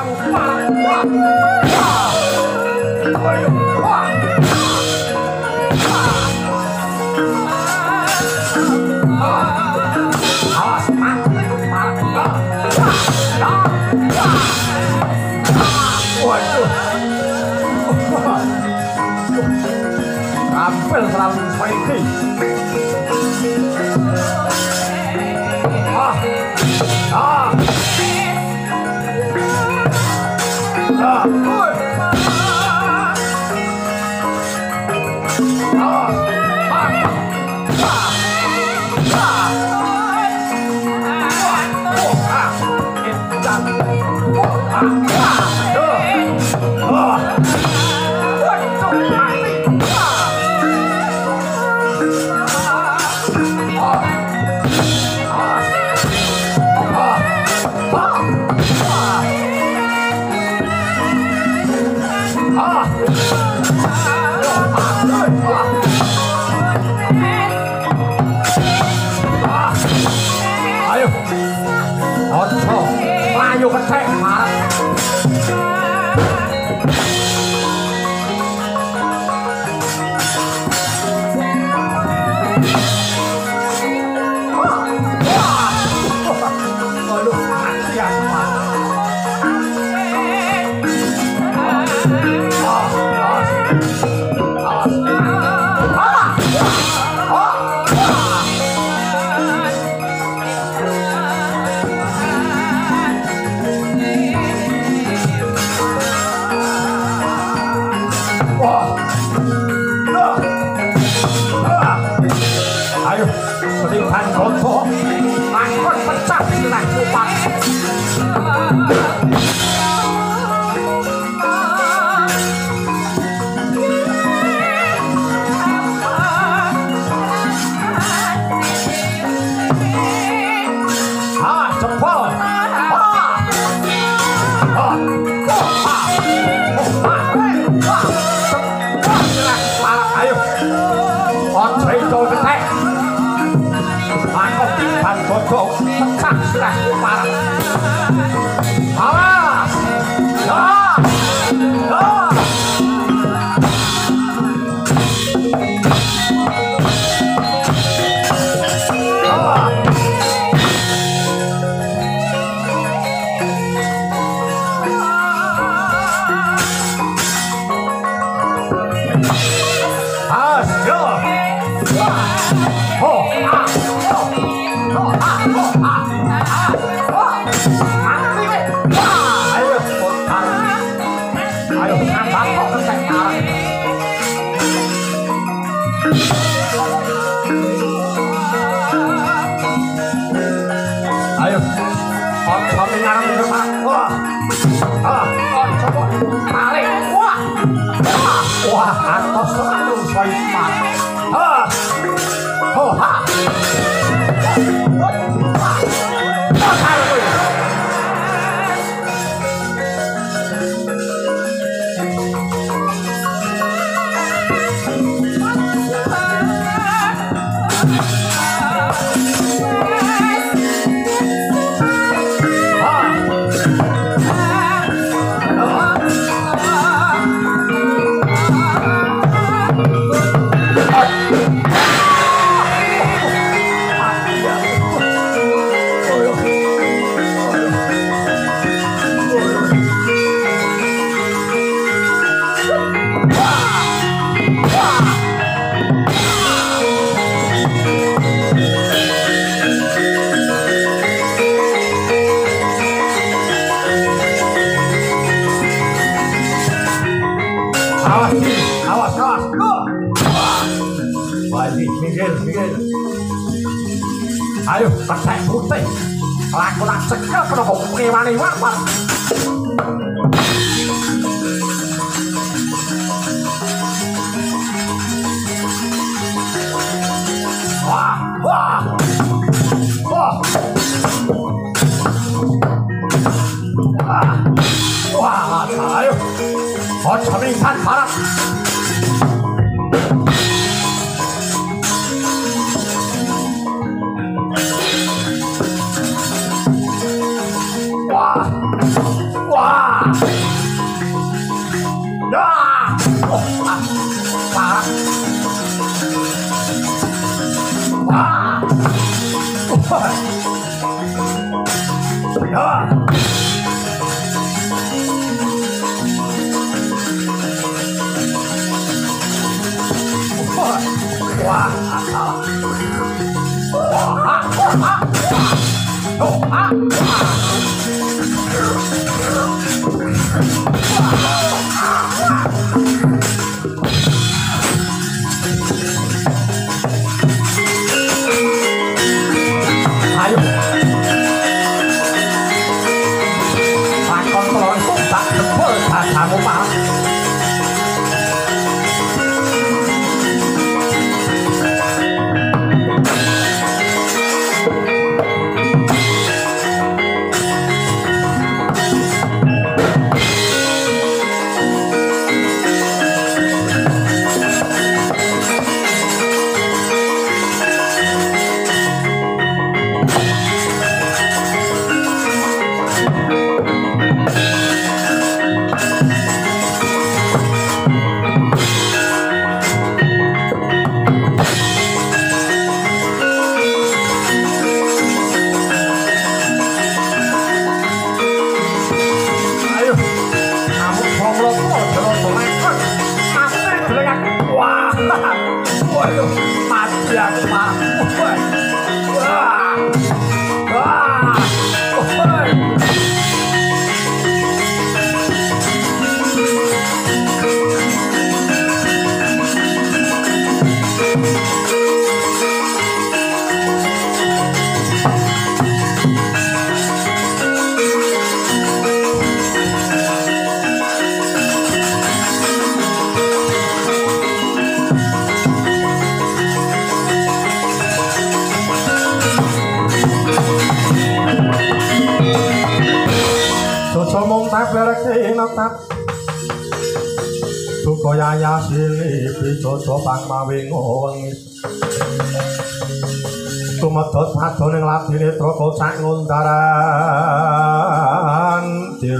Tampil selalu seperti ayo percaya putih lakukan segala penopok kewani warman wah wah wah wah ayo 어쩌면 바람 와 Kaya sili bijojo pang mawing wengis tumedhot padha ning labine traka sak ngundaran dir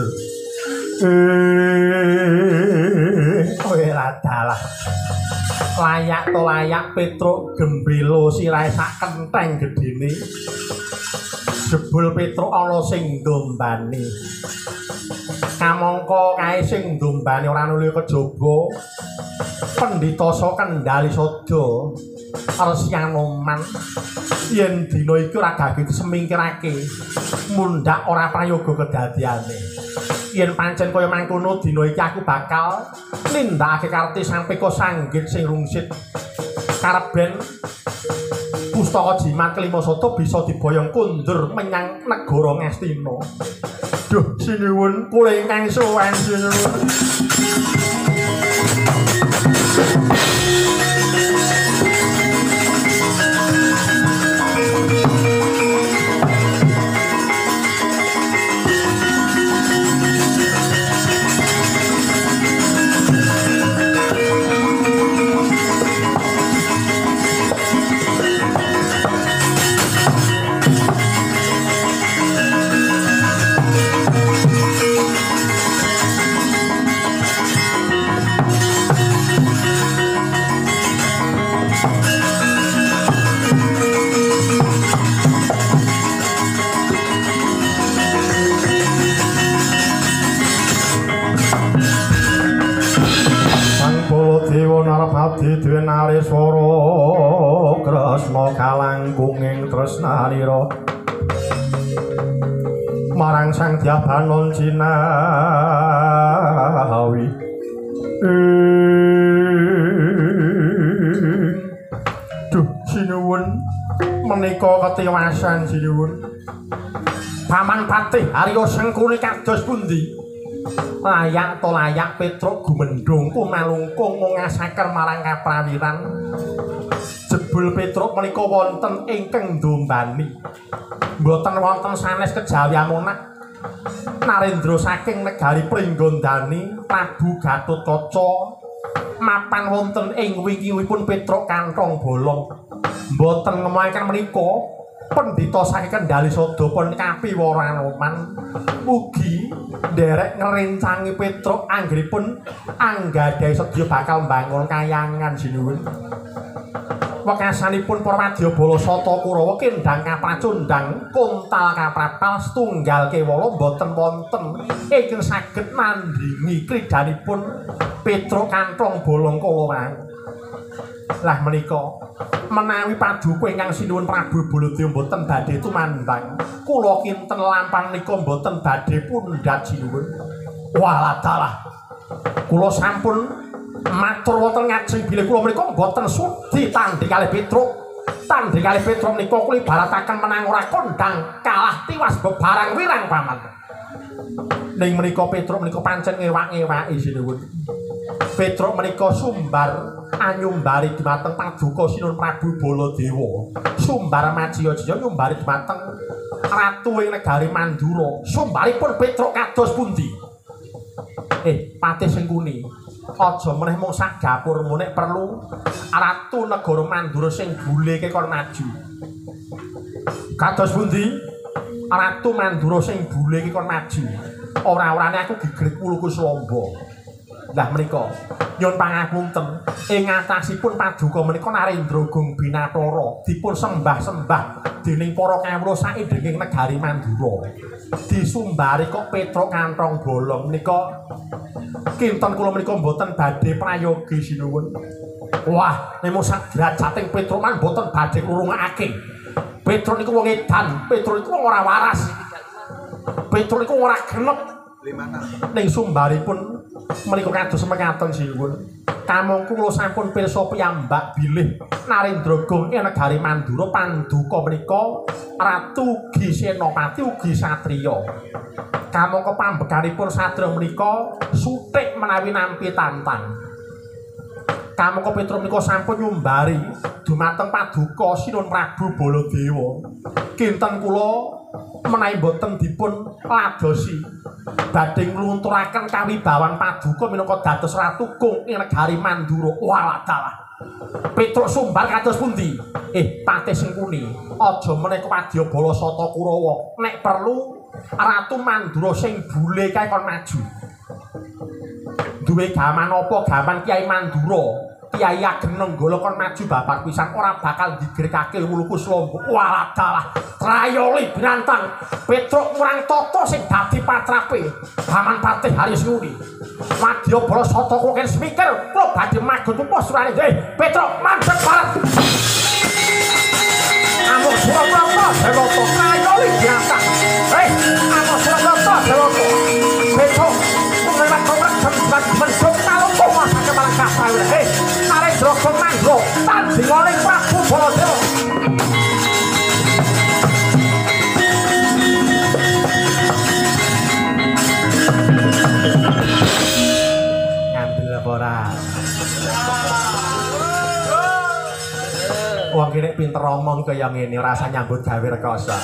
kowe radalah layak to layak Petruk gembelo sirahe sak kenteng gedene jebul Petruk ana sing ndombani kamangka kae sing ndombani ora nuli kejaba Pendhita Kendali Sada Resi Anoman yen dina iki ora gage semingkirake mundhak ora prayoga kedadiane yen pancen kaya mangkono dina iki aku bakal nindakake karti sampeka sanggit sing rungsit kareben pustaka jimat kelima sada bisa diboyong kundur menyang negara Ngastina. Duh sinuwun kula ingkang sowan sinuwun. Narpati duwe nariswara Kresna kalangkung ing tresnanira marang Sang Dyabanon Cinawi duh sinuwun menika ketiwasan sinuwun Paman Patih Arya Sengkuni kados pundi layak to layak Petruk gumendhong kumalungkung ngasaken marang kaprawiran jebul Petruk menika wonten ingkang ndombani mboten wonten sanes kejawi amonak Narendra saking negari Pringgondani Prabu Gatotkaca mapan wonten ing wingkingipun Petruk kantong bolong mboten ngemoaken menika Pendhita saking Kendali Sada pun kapiwara Anoman mugi nderek ngrencangi Petruk anggenipun anggadhahi sedya bakal mbangun kayangan sinuwun. Wekasanipun para wadyabala Sata Kurawa kendhang kapracundhang kuntal kaprapal setunggal kewala boten wonten ingkang saged nandhingi kridanipun Petruk kanthong bolong kala. Lah menika menawi paduka ingkang sinuwun Prabu Baladéwa mboten badhe tumandang kula kinten lampah nika mboten badhe pundhat sinuwun. Waladalah kula sampun matur wonten ngajeng bilih kula menika mboten sudi tandhing kalih Petruk. Tandhing kalih Petruk menika kula ibarataken menang ora kondang kalah tiwas bebarang wirang paman. Ning menika Petruk menika pancen ngewak-ngewaki sinuwun. Petruk menika sumbar anyumbari dumateng paduka sinuwun Prabu Baladéwa. Sumbar majiya-jiya nyumbari dumateng ratu ing negari Mandura. Sumbaripun Petruk kados pundi? Patih Sengkuni, aja meneh mung sak dapurmu nek perlu ratu negara Mandura sing buleke kon maju. Kados pundi? Ratu Mandura sing buleke kon maju. Ora-orane aku gegrik wuluku Slamba. Lah menika nyuwun pangapunten ing ngatasipun paduka menika Narendra Gung Binathara dipun sembah-sembah dening para kawula saindenging negari Mandura. Disumbari kok Petruk kanthong bolong menika kinten kula menika mboten badhe prayogi sinuwun. Wah, nemu sak derajating Petruk man mboten badhe ngrungokake. Petruk niku wong edan, Petruk niku ora waras. Petruk niku ora genep. Ning sumbaripun menika kados mekaten sinuwun. Kamangka kula sampun pirsa piyambak bilih Narendra Gung ing negari Mandura panduka menika Ratu Gisenopati ugi satriya. Kamangka pambeganipun satriya menika sutik menawi nampi tantang. Kamangka Petruk menika sampun nyumbari dumateng paduka sinuwun Prabu Baladéwa. Kinten kula menawi boten dipun ladosi badhe nglunturaken kawibawan paduka minangka dados Ratu Gung ing negari Mandura. Waladalah. Petruk sumbar kados pundi? Patih Sengkuni, aja meneh wadyabala Sata Kurawa. Nek perlu Ratu Mandura sing bule kae kon maju. Duwe gaman apa gaman Kyai Mandura? Kyai Ageng Nenggala kon maju babar pisan ora bakal digrekake wuluku Slamba. Waladalah. Trayoli binantang Petruk murang tata sing dadi patrape Paman Patih Harisnuni. Wadyabala Sata Kurawa semikir kula badhe magun tumpah surane. Petruk mandheg bareng. Amuk Surakarta Dewata trayoli binantang. Amuk Surakarta Dewata. Petruk mengelak komrek jembatan mendung talungku masake marang kasawira. Narendra Gung Mandra tandhinganing Prabu Baladéwa. Ngambil apa ora? Wong kene pinter omong kaya ngene rasa nyambut gawe rekoso.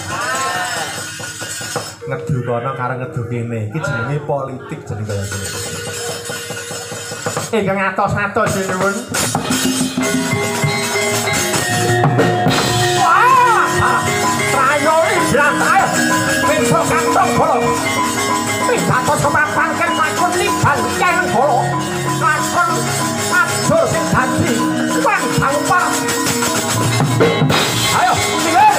Ngedu kono karo ngedu kene. Iki jenenge politik jenenge kaya ngene. Ingkang atos-atos sinuwun. Wah! Trayoli brantae. Petruk kanthong bolong. Pidato sumapangken lakon libal Kyai Nenggala. Lakon ajur sing dadi wong sampar. Ayo, mulih.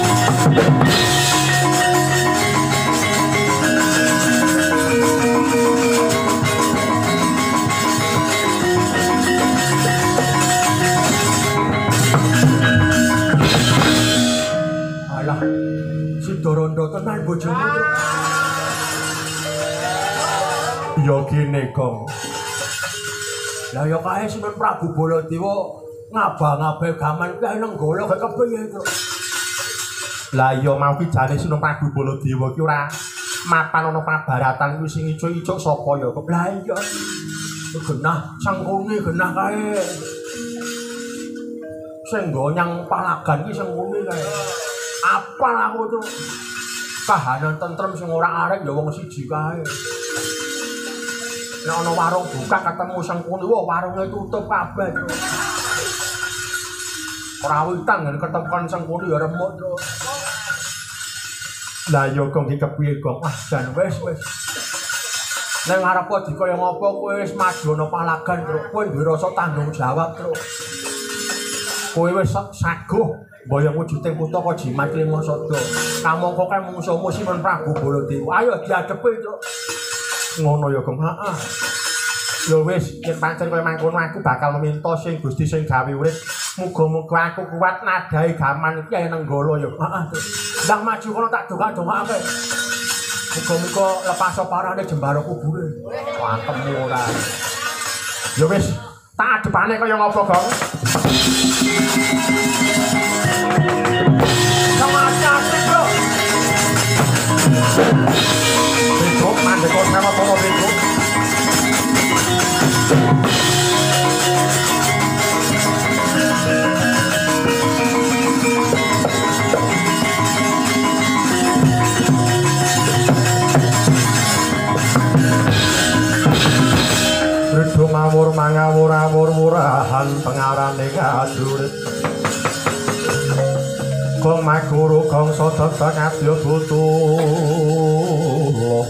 Alah, Sidorondo tenan bojomu. Ya gene, Gong. Lah ya kae Sinuwun Prabu Baladéwa ngabang-abang gaman Kyai Nenggala kaya kepiye to? Lah ya mau ki jane Sinuwun Prabu Baladéwa ki ora mapan ana pabaratan kuwi sing icuk-icuk sapa ya? Lah iya. Genah Sengkuni genah kae. Sing gonyang palagan ki Sengkuni kae. Apal aku tuh kahanan tentrem sing ora arek ya wong siji kae. Nek ana warung buka ketemu Sengkuni, wah warunge tutup kabeh. Ora witang ketemu Sengkuni ya remuk. Lah yo kok iki kepiye kok? Ah jan wis. Nang ngarepku dikaya ngopo kowe wis madono palagan, Truk. Kowe duwe rasa tanggung jawab, Truk. Kowe wis saguh mboyong wujuding Kutaka Jimat Klimasada. Kamangka kae mungsuhmu Sinuwun Prabu Baladewa. Ayo diadepi, Truk. Ngono ya, Gong. Heeh. Ya wis, yen pancen kowe mangkono aku bakal minta sing Gusti sing gawe urip. Muga-muga aku kuat nadahi gaman iki Nenggala ya. Heeh. Ndang maju kono tak dongak-dongake. Muga-muga lepas parane jembara kubure. Wangkemu ora. Ya wis, tak adepane kaya ngopo, Gong? Semuanya Bego. Bego, mandek kok sama Tono Bego. Ridho ngawur mangawur murahan pengarane kajurit Gong maguru gong sodota ngadya butuh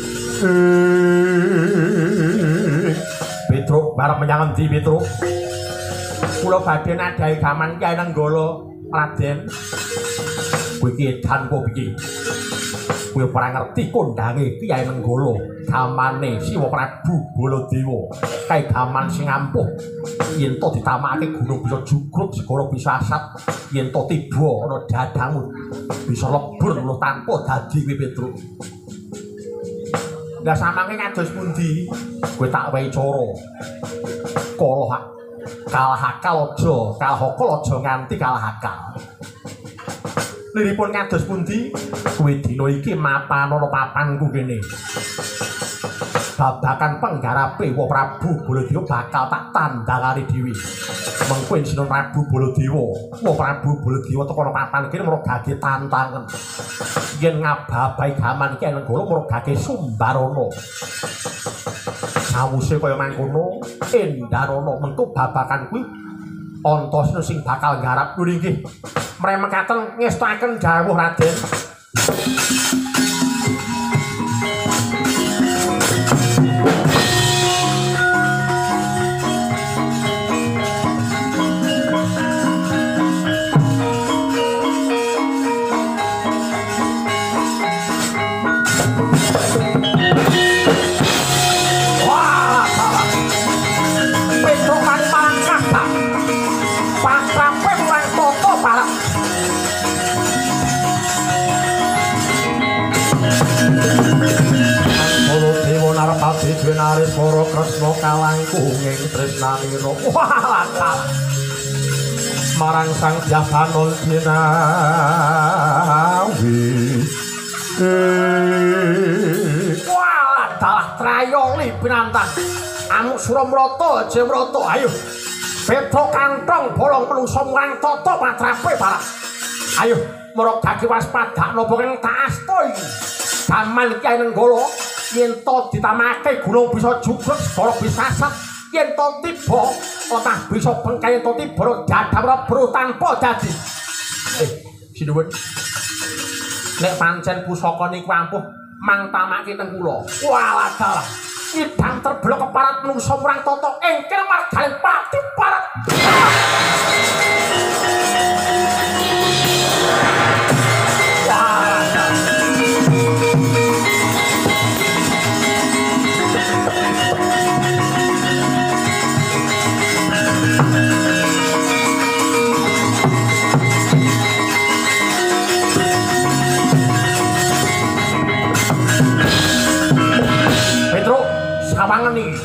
Petruk barep menyang endi Petruk kula badhe nadahi gaman Kyai Nenggala Raden kowe iki edan kok piye kowe ora ngerti kondange Kyai Nenggala gamane Siwa Prabu Baladewa kae gaman sing ampuh yen to ditamakake gunung bisa jugruk segara bisa asat yen to tiba ana dadamu bisa lebur lu tanpa dadi kowe Petruk lah samange kados pundi kowe tak wehi cara kalah akal aja kalah akal aja nganti kalah akal liripun kados pundi kowe dina iki mapan ana papanku kene babakan penggarape Wa Prabu Baladewa bakal tak tandangani dhewe mengko Sinuwun Prabu Baladewa Wa Prabu Baladewa teko papan kene mergake tantangan yen ngababai gaman iki Nenggala mergake Sumbarana sawise kaya mangkono Endarana mengko babakan kuwi Antasena sing bakal nggarap kuwi nggih mremekaken ngestakaken dawuh Raden Benaris para Kresna kalangkung ing tresnanira walah marang Sang Jabanul Dinawi walah dalah trayoli pinantang Amuk Suramrata Jemrata ayo Petra kantong bolong menungsa murang tata patrape barak ayo merogake waspada napa kang tak asta iki gaman Kyai Nenggala yen to ditamake gunung bisa jugrek segara bisa asat yen to tiba otah bisa bengkai yen to tiba jadam bro tanpa dadi Sinuwun nek pancen pusaka niku ampuh mangtamake teng kula walah dalah idang terblok keparat menungsa murang tata engkir marganing pati parat sawangen iki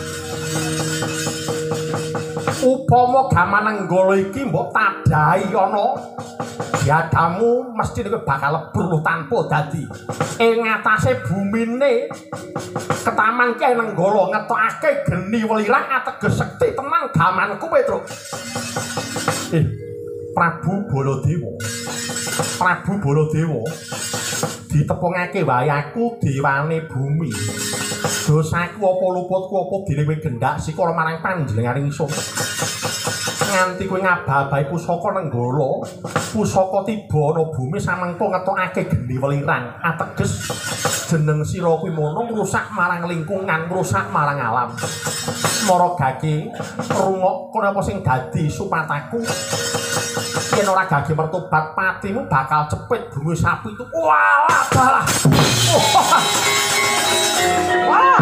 upama gaman Nenggala iki mbok tadahi ana diadamu mesti kowe bakal lebur lu tanpa dadi ing ngatasé bumine ketaman Kyai Nenggala ngetokake geni welirang ateges sekti tenan gamanku Petruk Prabu Baladewa ditepungake wae aku dewane bumi dosaku apa luputku apa dene kowe gendak sikara marang panjenenganing ingsun nganti kowe ngabah-abahi pusaka Nenggala. Pusaka tiba ana bumi samengko ngetokake geni welirang. Ateges jeneng sira kuwi mono ngrusak marang lingkungan, ngrusak marang alam. Maragake rungok kono apa sing dadi supataku. Yen ora gage mertobat patimu bakal cepet bumi sapi itu. Walah balah. Wah.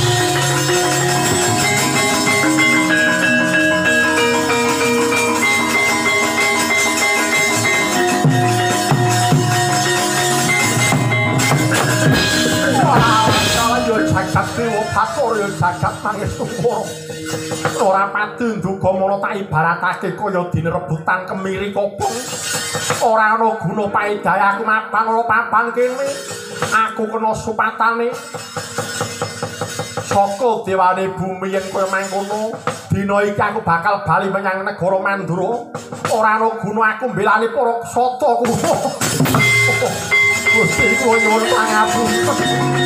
Jagat dewa batur ya jagat pangestu ora pati nduga mono tak ibaratake kaya dene rebutan kemiri kopong ora ana guna paedahe aku mapan ora papan kene aku kena supatane saka dewane bumi yen kowe mangkono dina iki aku bakal bali menyang negara Mandura ora ana guna aku mbelani para ksatra kuwi Gusti kowe nyuwun pangapunten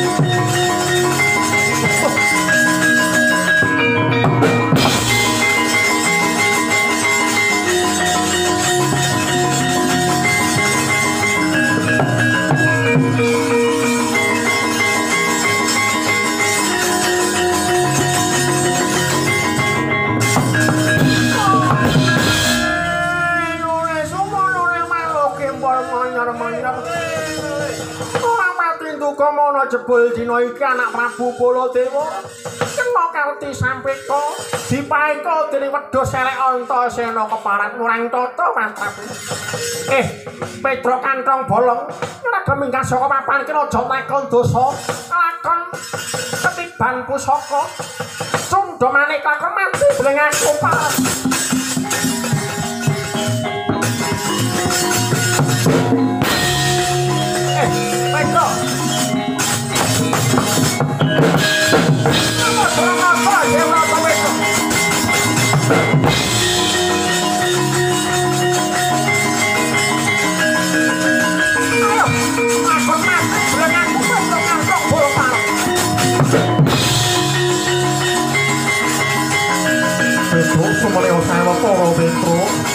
Komono jebul dina iki anak Prabu Baladewa kena karti sampeka dipaeka dening wedhus elek Antasena keparat murang tata Prabu. Pedro Kantong Bolong ora gemingkas saka papan kena aja takon dosa lakon ketiban pusaka sundha manik lakon mati blengang kumparan. Pedro Sumale osawa para Petro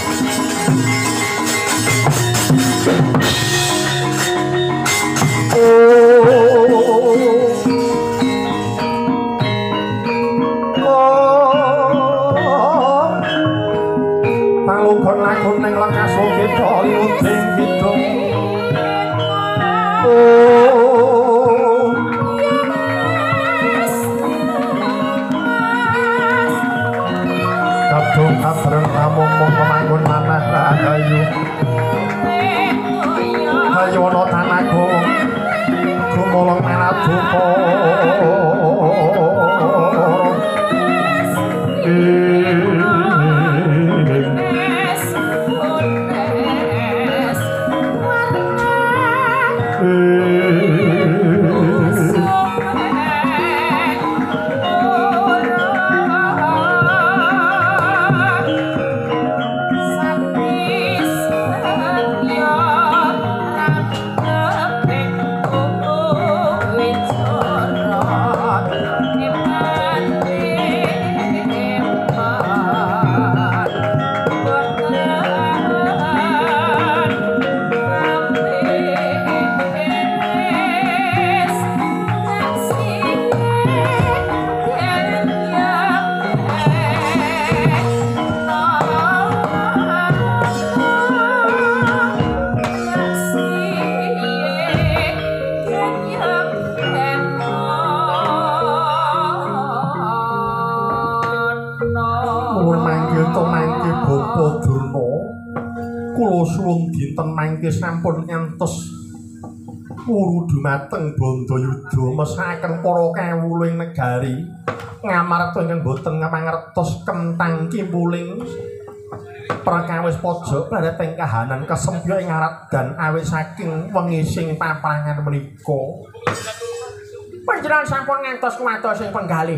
Palukon lakon ning lekas kita liuting kidung Kadung kabareng tamung pemanggon manah rahayu Hayu ana tanago gumolong manaduka suwung dinten mangke sampun ngantos puru dumateng Bandayuda mesakaken para kawuling negari ngamarta ingkang boten ngamangertos kentang kimpuling perkawis pojok barateng kahanan kesempya ing arat dan awit saking wengising papangan menika panjenengan sampun ngantos kumatos ing penggalih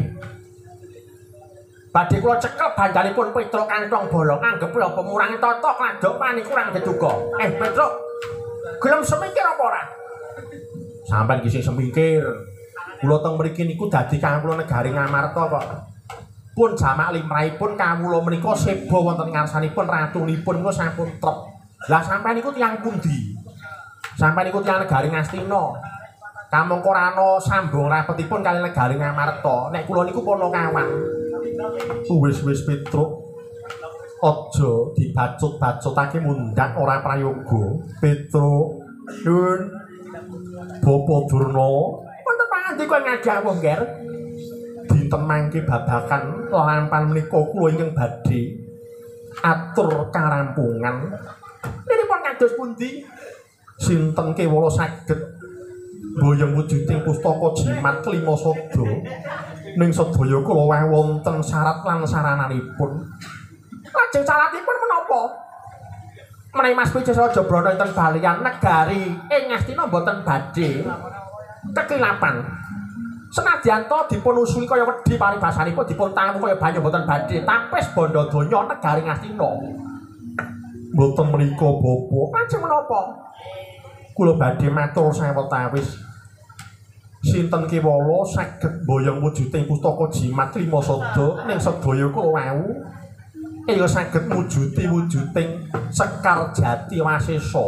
badhe kula cekel bandalipun Pedro Kantong Bolong anggep apa murang tata kladhok kurang geduga. Pedro, gelem semingkir apa ora? Sampeyan ki sing semingkir. Kula teng mriki niku dadi kawula negari Ngamarta kok. pun jamak limrahipun kawula menika seba wonten ngarsanipun ratunipun menika sampun trep. Lah sampeyan niku tiyang pundi? Sampeyan niku tiyang negari Ngastina. Kamangka ora ana sambung rapetipun kali negari Ngamarta. Nek kula niku Panakawan. Wis Petruk. Aja dibacut-bacutake mundhak ora prayoga. Petruk. Nun. Bapak Durna. Wonten pangandika ngajawuh, Nger. Dinten mangke babakan lampahan menika kula ingkang badhe atur karampungan. Nipun kados pundi? Sinten kewala saged mboyong wujuding pustaka jimat Klima Sada ning sedaya kula wonten syarat lan sarananipun. Lajeng syaratipun menapa? Menawi Mas Wijaya Brana enten balian negari ing Ngastina boten badhe kekilapan. Senadyan to dipun usuli kaya wedi paribasanipun dipun tamu kaya banyu boten badhe tapis bondo donya negari Ngastina. Mboten menika Bapak. Lajeng menapa? Kula badhe matur sawetawis. Sinten kewala saged mboyong wujuding pustaka jimat Klima Sada ning sedaya kula wau. Ya saged mujuti wujuding Sekar Jati Wasesa.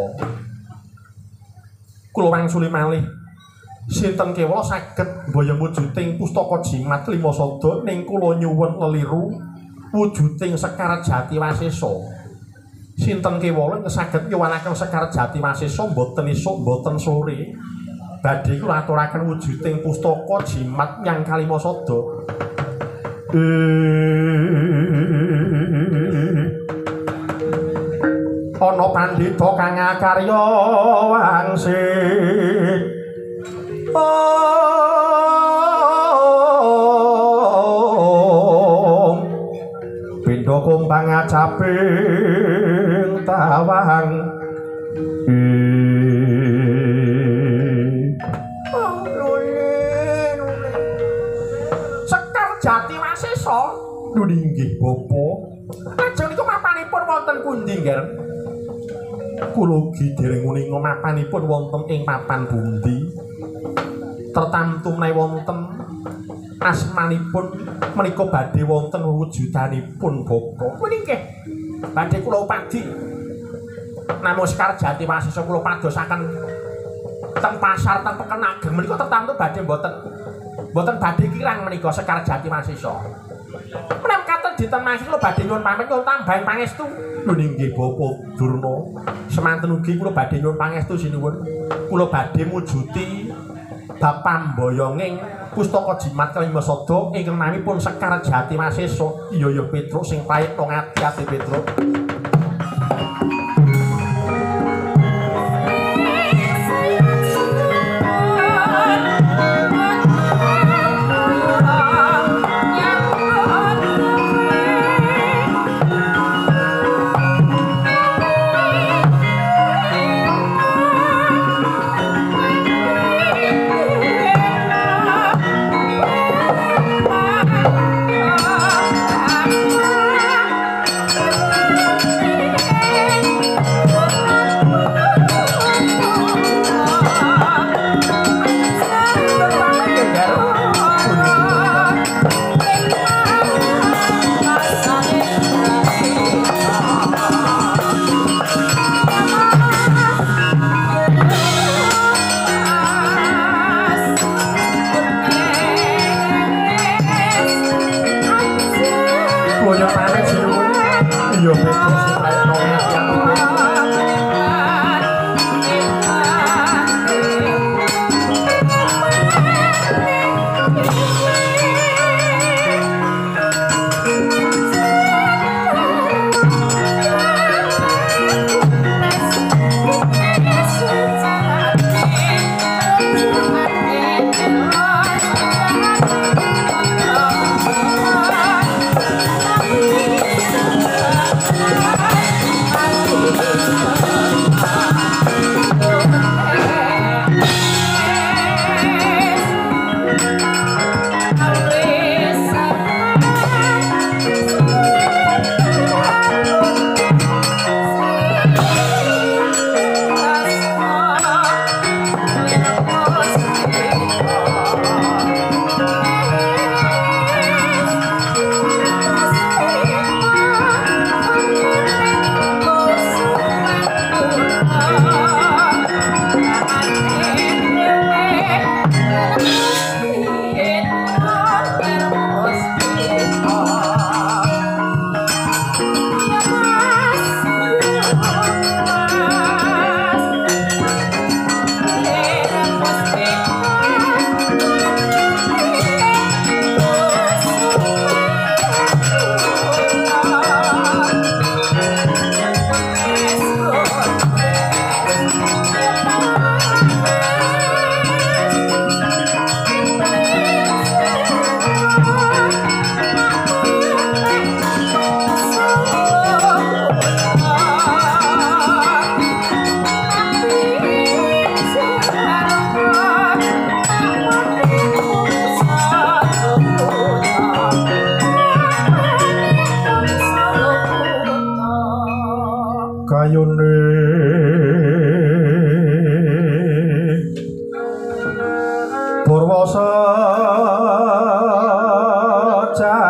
Kula wangsuli malih. Sinten kewala saged mboyong wujuding pustaka jimat Klima Sada ning kula nyuwun leliru wujuding Sekar Jati Wasesa. Sinten kewala saged nyuwunaken Sekar Jati Wasesa mboten esuk mboten sore. Badhe kula aturaken wujuding pustaka jimat nyang Klima Sada. Ana pandhita kang karya wangsit. Pindha kumbang acaping tawang. Sekar Jati Wasesa. Nggih, Bapak. Lajeng niku mapanipun wonten pundi, Nger? Kula ugi dereng uninga mapanipun wonten ing papan bundi. Tertamtu menawi wonten asmanipun menika badhe wonten wujudanipun Bapak. Nggih. Badhe kula upadi. Namung Sekar Jati Wasesa kula padosaken teng pasar teng Peken Ageng menika tertamtu badhe mboten badhe kirang menika Sekar Jati Wasesa. Menawi katen dinten mangke kula badhe nyuwun pamit nyuwun tambahan pangestu. Lho nggih Bapak Durna. Semanten ugi kula badhe nyuwun pangestu sinuwun. Kula badhe mujuti bab pamboyonging pustaka jimat Klima Sada ingkang namipun Sekar Jati Wasesa. Iya Petruk sing pait nang ati-ati Petruk. Yeah. gayune Purwasa